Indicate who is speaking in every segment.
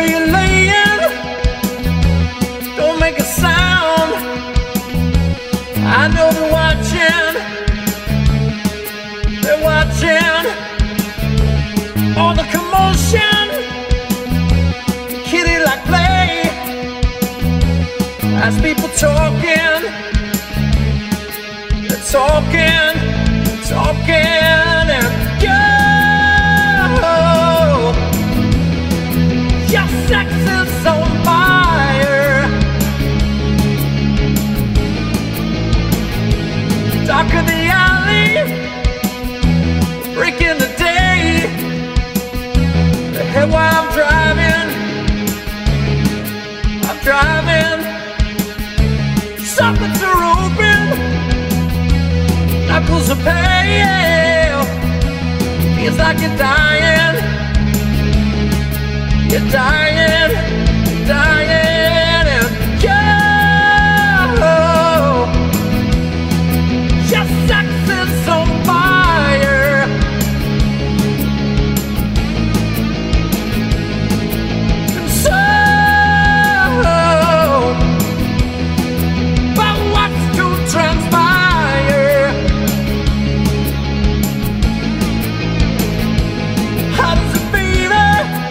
Speaker 1: Where you laying? Don't make a sound. I know they're watching. They're watching all the commotion. Kitty like play as people talking. They're talking, talking, and go. Your sex is on fire. Dark of the alley, breaking the day. Ahead while I'm driving, sockets are open, knuckles are pale. Feels like you're dying, you're dying, dying, and go. Your sex is on fire. And so, but what's to transpire? How does it feel?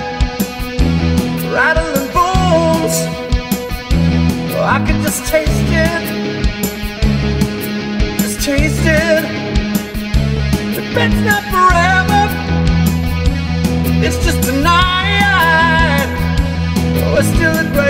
Speaker 1: Rattling bones. Oh, I could just taste it, just taste it. But that's not forever, it's just tonight. Oh, it's still a